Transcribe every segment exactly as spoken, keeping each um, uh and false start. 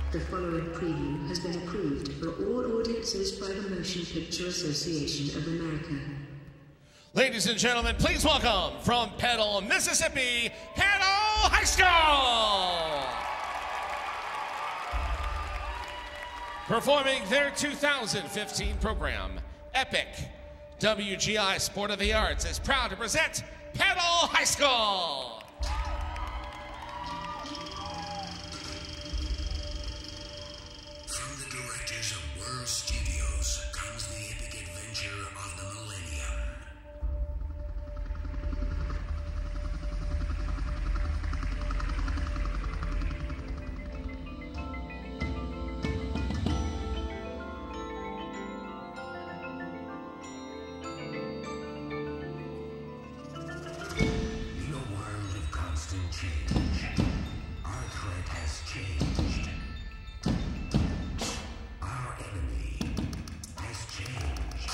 The following preview has been approved for all audiences by the Motion Picture Association of America. Ladies and gentlemen, please welcome from Petal, Mississippi, Petal High School! Performing their two thousand fifteen program, Epic, W G I Sport of the Arts is proud to present Petal High School! Change. Our threat has changed. Our enemy has changed.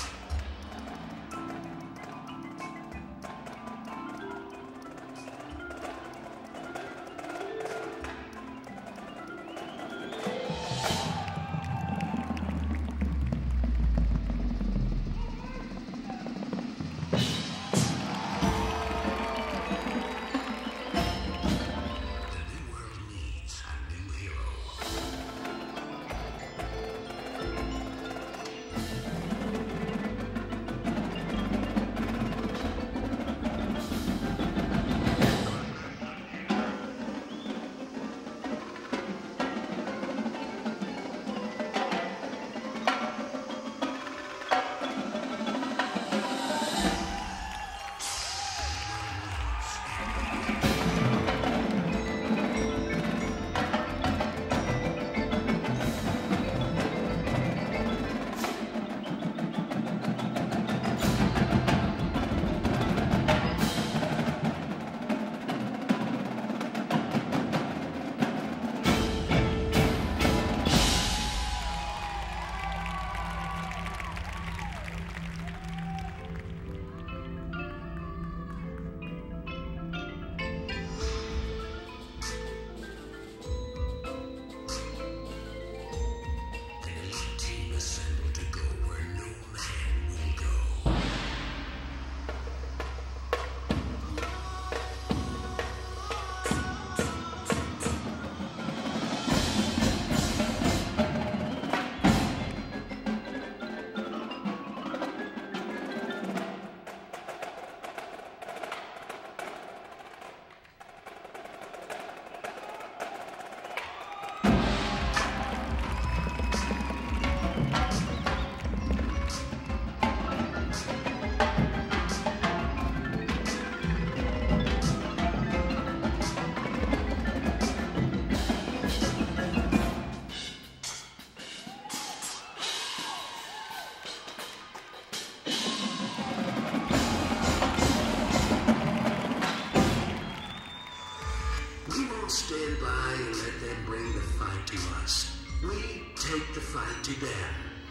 Stand by and let them bring the fight to us. We take the fight to them.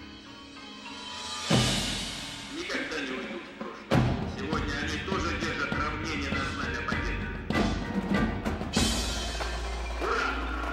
Никогда не уйдут в прошлое. Сегодня они тоже держат равнение на знамя победы. Ура!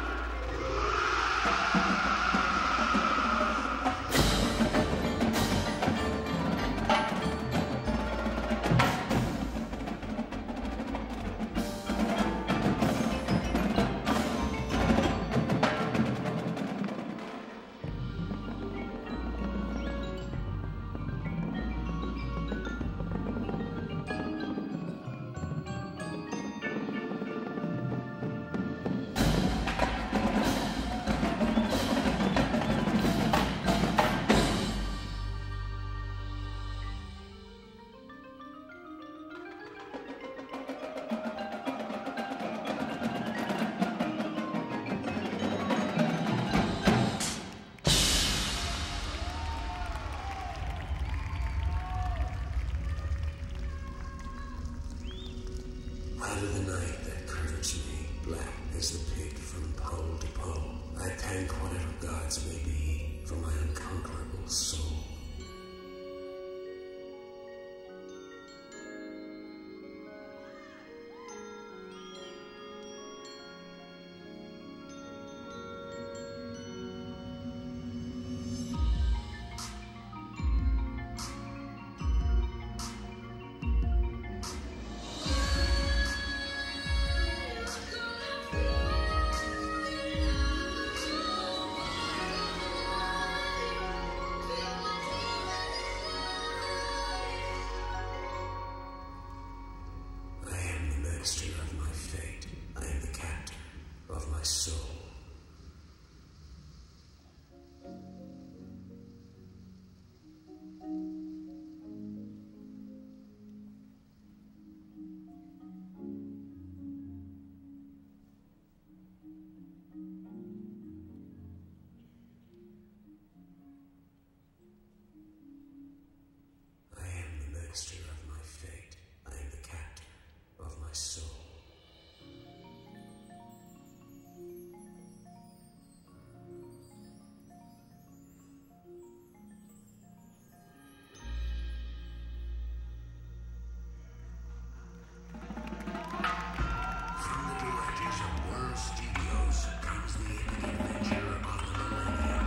Out of the night that covers me, black as the pit from pole to pole, I thank whatever gods may be for my unconquerable soul. my soul. I am the master of my fate. I am the captain of my soul. From the directors of World Studios comes the epic adventure of the millennium.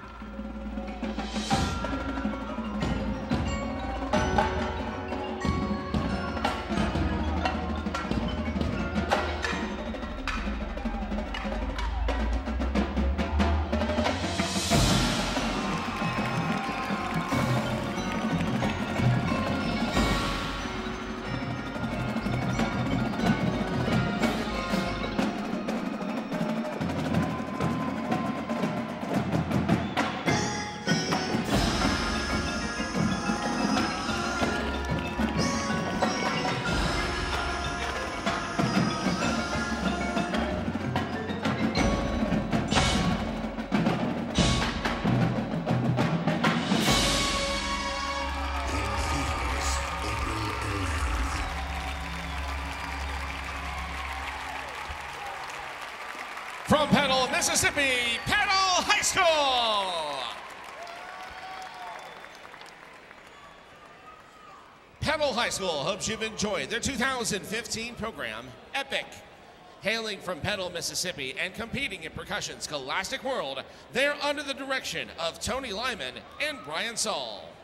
From Petal, Mississippi, Petal High School. Petal High School hopes you've enjoyed their two thousand fifteen program, Epic. Hailing from Petal, Mississippi, and competing in Percussion's Scholastic World, they're under the direction of Tony Lyman and Brian Saul.